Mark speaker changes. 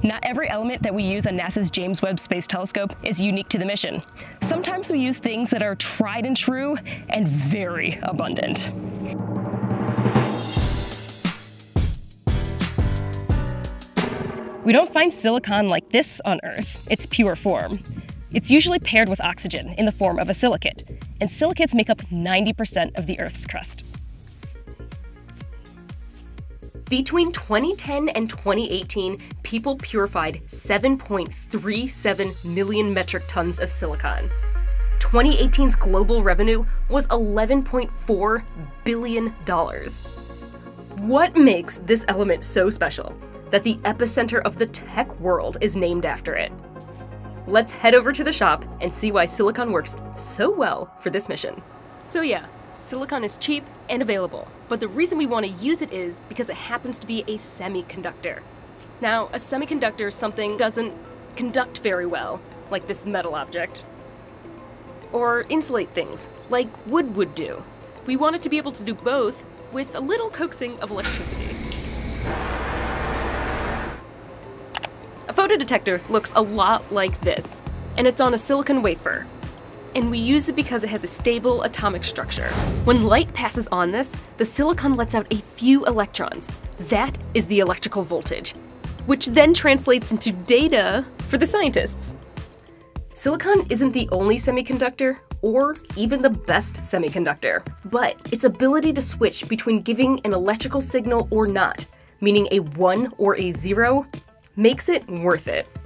Speaker 1: Not every element that we use on NASA's James Webb Space Telescope is unique to the mission. Sometimes we use things that are tried and true and very abundant. We don't find silicon like this on Earth. It's pure form. It's usually paired with oxygen in the form of a silicate, and silicates make up 90% of the Earth's crust. Between 2010 and 2018, people purified 7.37 million metric tons of silicon. 2018's global revenue was $11.4 billion. What makes this element so special that the epicenter of the tech world is named after it? Let's head over to the shop and see why silicon works so well for this mission. So yeah, silicon is cheap and available, but the reason we want to use it is because it happens to be a semiconductor. Now, a semiconductor is something that doesn't conduct very well, like this metal object, or insulate things, like wood would do. We want it to be able to do both with a little coaxing of electricity. A photodetector looks a lot like this, and it's on a silicon wafer. And we use it because it has a stable atomic structure. When light passes on this, the silicon lets out a few electrons. That is the electrical voltage, which then translates into data for the scientists. Silicon isn't the only semiconductor, or even the best semiconductor, but its ability to switch between giving an electrical signal or not, meaning a 1 or a 0, makes it worth it.